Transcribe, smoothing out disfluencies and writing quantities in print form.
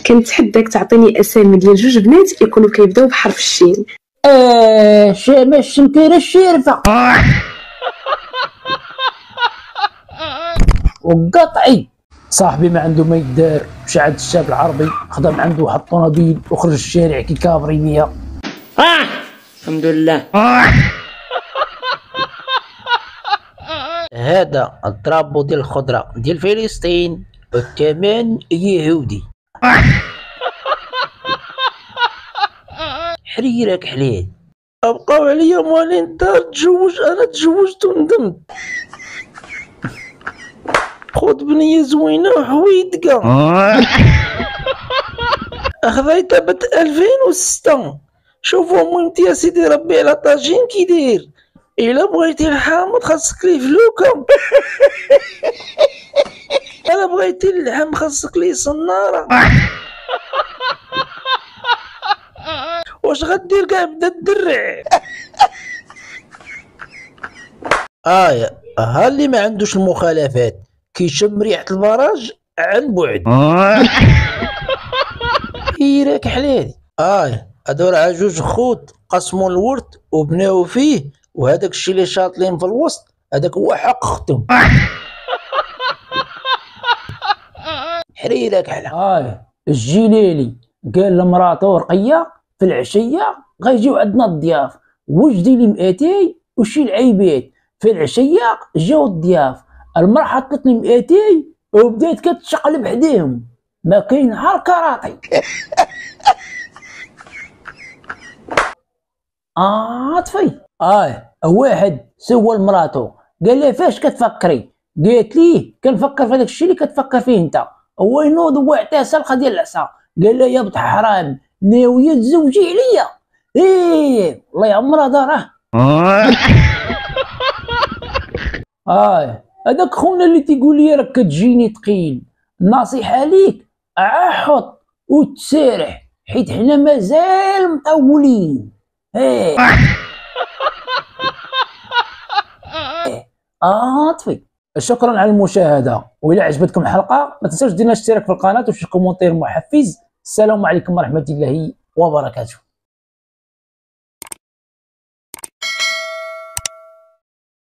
كنتحداك تعطيني اسامي ديال جوج بنات يكونوا كيبداو بحرف الشين. شامة الشمكيرة الشارفة وقطعي. صاحبي ما عنده ما يدار، مشى عند الشاب العربي خدم عنده واحد الطونوبيل وخرج الشارع كي كابري بيها. الحمد لله. هذا الدرابو ديال الخضرة ديال فلسطين والثمن يهودي. حريرك حلال. ابقاو عليا مالين الدار تزوج، انا تزوجت وندمت. خذ بنية زوينة وحويدقة. خذيتها ب 2006. شوفوا مهمتي يا سيدي ربي على طاجين كي داير. إلا بغيتي الحامض خاصك ليه فلوكة. إلا بغيتي اللحم خاصك ليه صنارة. واش غدير كاع بدا الدرع. ها اللي ما عندوش المخالفات كيشم ريحة البراج عن بعد. راك حلالي. هادو راه جوج خوت قسموا الورث وبناو فيه، وهداك الشيء اللي شاطلين في الوسط هذاك هو حق اختهم. حريرك حلا. الجليلي قال لمراته رقية في العشية غيجيو عندنا الضياف، وجدي لي 200 وشي العيبات. في العشية جاو الضياف، المرأة حطت لي 200 وبدات كتشقلب حداهم، ما كاين نهار كراطي. طفي. واحد سول مراتو قال لها فاش كتفكري؟ قالت ليه كنفكر في هذاك الشيء اللي كتفكر فيه انت. هو ينوض وعطاه سلخه ديال العصا، قال لها يا بنت حرام ناويه تزوجي عليا؟ الله يعمرها داره. هذاك خونا اللي تيقول لي راك كتجيني ثقيل، النصيحه ليك حط وتسارح حيت حنا مازال مطولين. طفي. شكرا على المشاهده، والى عجبتكم الحلقه ما تنساوش دير الاشتراك في القناه وشي كومونتير محفز. السلام عليكم ورحمه الله وبركاته.